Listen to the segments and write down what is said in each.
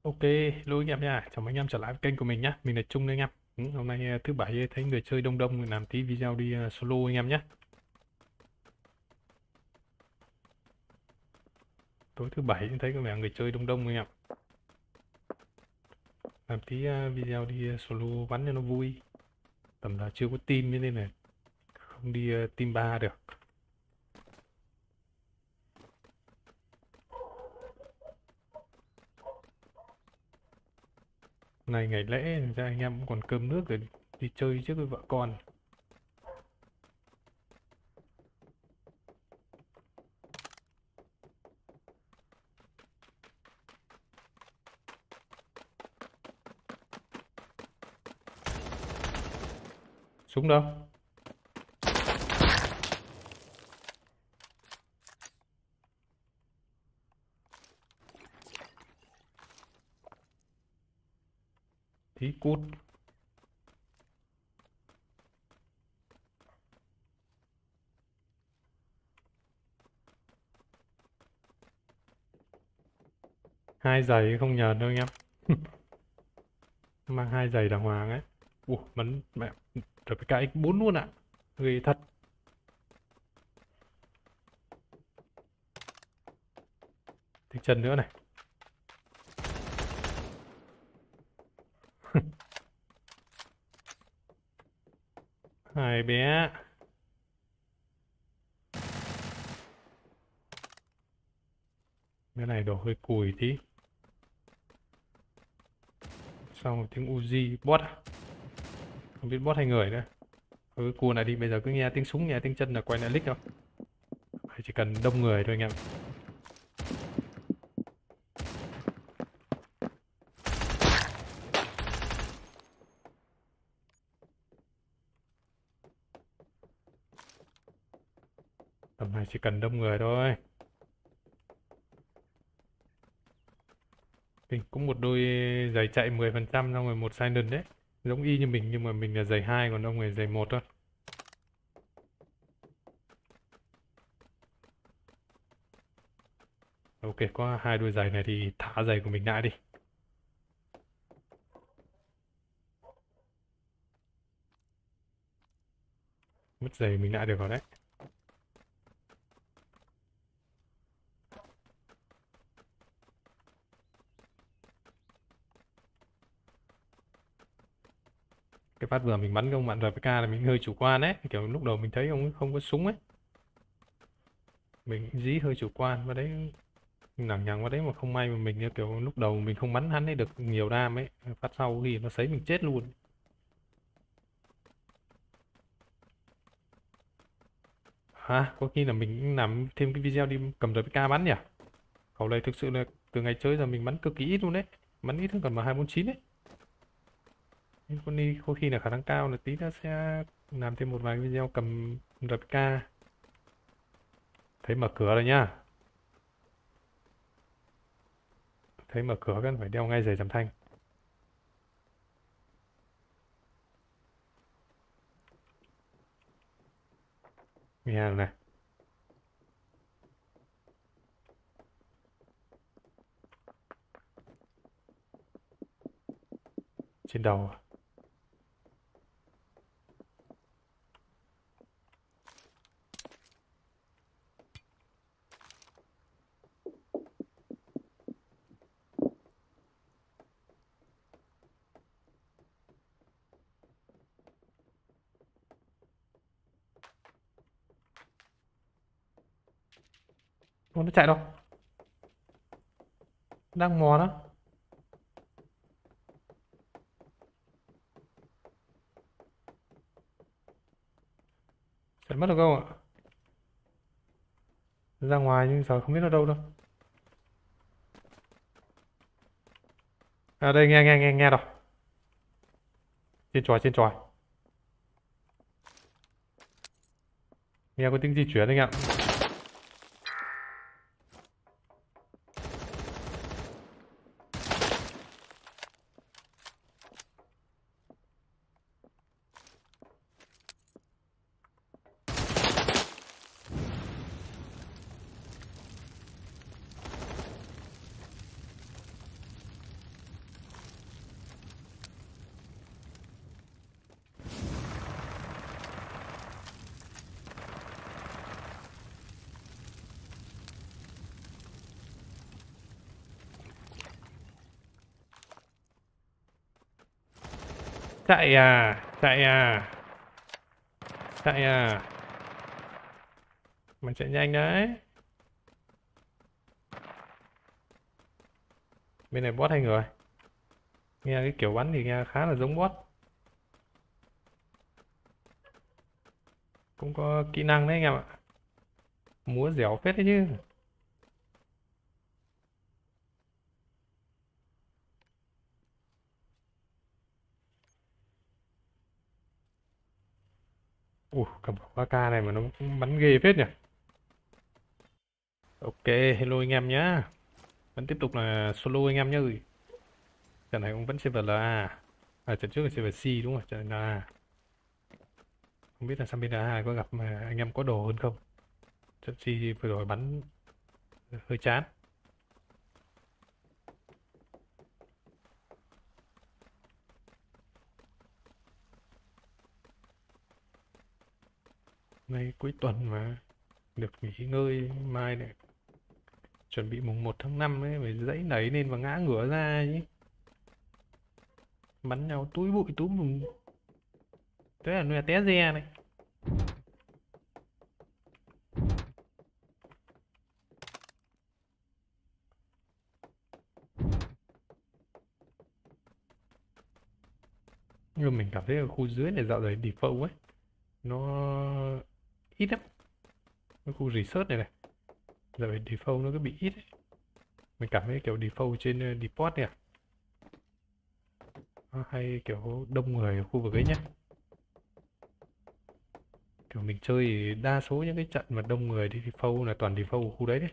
Ok, hello anh em nha, chào mừng anh em trở lại với kênh của mình nhé. Mình là Trung đây anh em. Hôm nay thứ bảy thấy người chơi đông đông làm tí video đi solo anh em nhé. Tối thứ bảy thấy có vẻ người chơi đông đông anh em. Làm tí video đi solo bắn cho nó vui. Tầm là chưa có team nên là không đi team 3 được. Này ngày lễ ra anh em cũng còn cơm nước rồi đi chơi trước với vợ con. Súng đâu? Tí cút. Hai giày không nhờn đâu anh em. Mang hai giày đàng hoàng ấy. Ủa, bắn mẹ rồi cái X4 luôn ạ. Ghê thật. Tiếng chân nữa này. Hai bé. Cái này đổ hơi cùi tí. Xong rồi tiếng Uzi bot à? Không biết bot hay người nữa. Thôi cù này đi, bây giờ cứ nghe tiếng súng nghe tiếng chân là quay lại lick thôi. Chỉ cần đông người thôi anh em. Tầm này chỉ cần đông người thôi. Mình cũng một đôi giày chạy 10% xong rồi một silent đấy. Giống y như mình nhưng mà mình là giày 2 còn ông người giày 1 thôi. Ok, có hai đôi giày này thì thả giày của mình lại đi. Mất giày mình lại được rồi đấy. Cái phát vừa mình bắn cái ông bạn RPK là mình hơi chủ quan đấy. Kiểu lúc đầu mình thấy ông ấy không có súng ấy. Mình dí hơi chủ quan và đấy lằng nhằng vào đấy mà không may mà mình kiểu lúc đầu mình không bắn hắn ấy được nhiều đam ấy, phát sau thì nó sấy mình chết luôn. À, có khi là mình làm thêm cái video đi cầm RPK bắn nhỉ. Khẩu này thực sự là từ ngày chơi giờ mình bắn cực kỳ ít luôn đấy, bắn ít hơn còn M249 ấy. Nhưng con đi có khi là khả năng cao là tí nữa sẽ làm thêm một vài video cầm RPK. Thấy mở cửa rồi nhá, thấy mở cửa cần phải đeo ngay giày giảm thanh. Nghe hàng này. Trên đầu. Ô, nó chạy đâu? Đang mò đó. Chạy mất được không ạ? Ra ngoài nhưng giờ không biết nó đâu đâu. À đây, nghe đâu. Trên tròi. Nghe có tiếng di chuyển anh ạ. Chạy à, chạy à, chạy à. Mình chạy nhanh đấy. Bên này bot hay người? Nghe cái kiểu bắn thì nghe khá là giống bot. Cũng có kỹ năng đấy anh em ạ. Múa dẻo phết đấy chứ. Cầm khẩu AK này mà nó cũng bắn ghê phết nhỉ. Ok, hello anh em nhá. Vẫn tiếp tục là solo anh em nhá. Trận này cũng vẫn server LA. Trận trước là server C đúng không? Trận là không biết là sang bên A có gặp mà anh em có đồ hơn không. Trận C vừa rồi bắn hơi chán. Nay cuối tuần mà được nghỉ ngơi, mai này chuẩn bị mùng 1 tháng 5 ấy, phải dãy nảy lên và ngã ngửa ra chứ. Bắn nhau túi bụi túm mùng. Thế là nuôi té re này. Nhưng mà mình cảm thấy ở khu dưới này dạo này default ấy, nó ít lắm. Cái khu research này này, dạo này default nó cứ bị ít ấy. Mình cảm thấy kiểu default trên deport này nó hay kiểu đông người ở khu vực ấy nhá. Kiểu mình chơi thì đa số những cái trận mà đông người thì default là toàn default ở khu đấy đấy.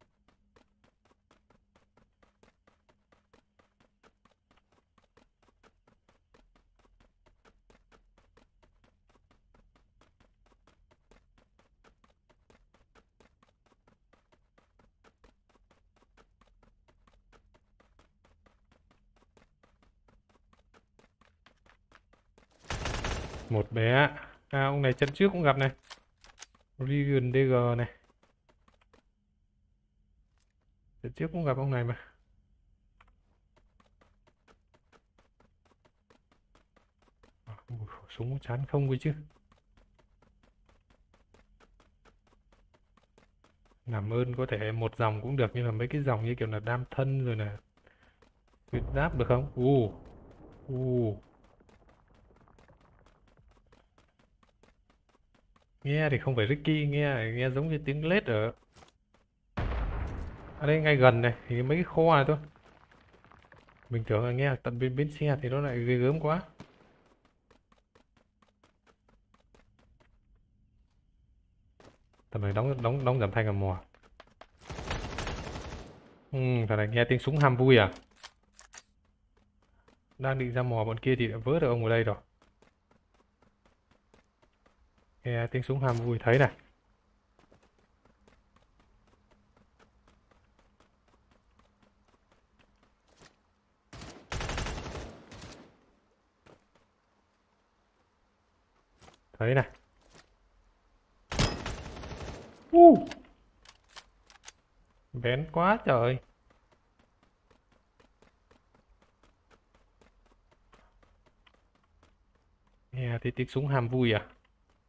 Một bé. Ông này trận trước cũng gặp này. Regan DG này. Trận trước cũng gặp ông này mà. Khẩu súng chán không cơ chứ. Làm ơn có thể một dòng cũng được, nhưng mà mấy cái dòng như kiểu là đam thân rồi là tuyệt giáp được không? U. Nghe thì không phải Ricky, nghe giống như tiếng lết ở đây ngay gần này, thì mấy cái kho này thôi. Mình tưởng là nghe tận bên bến xe thì nó lại ghê gớm quá. Tầm này đóng đóng đóng giảm thanh ở mò. Thằng này nghe tiếng súng ham vui à? Đang định ra mò bọn kia thì đã vớ được ông ở đây rồi. Nghe tiếng súng ham vui thấy này. Thấy này. Uh, bén quá trời. Nghe thì tiếng súng ham vui à?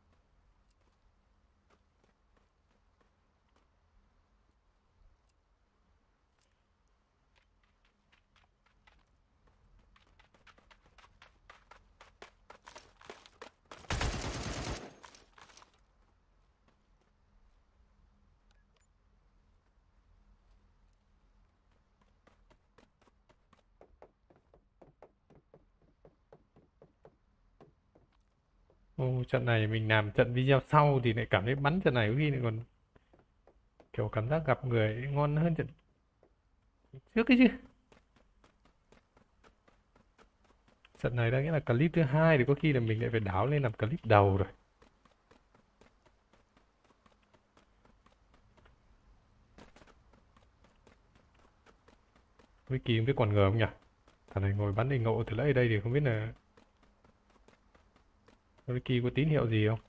Trận này mình làm trận video sau thì lại cảm thấy bắn trận này có khi lại còn kiểu cảm giác gặp người ngon hơn trận trước ấy chứ. Trận này đã nghĩa là clip thứ hai thì có khi là mình lại phải đảo lên làm clip đầu rồi. Với Kỳ không biết còn ngờ không nhỉ? Thằng này ngồi bắn đi ngộ từ lấy đây thì không biết là Ricky có tín hiệu gì không?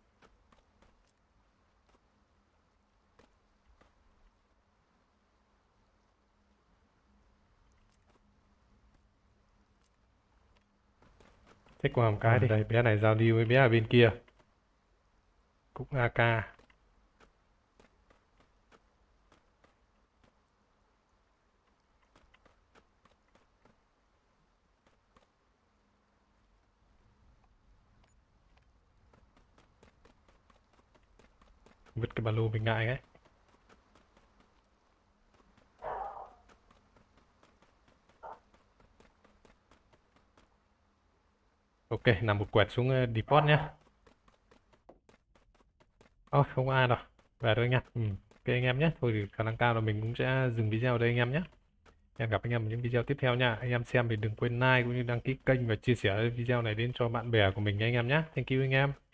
Thích qua một cái đi. Đây, bé này giao đi với bé ở bên kia. Cũng AK. Vứt cái ba lô mình ngại ấy. Ok, nằm một quẹt xuống depot nhé. Ôi, không có ai đâu. Về thôi anh em. Ok anh em nhé. Thôi thì khả năng cao là mình cũng sẽ dừng video ở đây anh em nhé. Hẹn gặp anh em ở những video tiếp theo nha. Anh em xem thì đừng quên like cũng như đăng ký kênh và chia sẻ video này đến cho bạn bè của mình nha anh em nhé. Thank you anh em.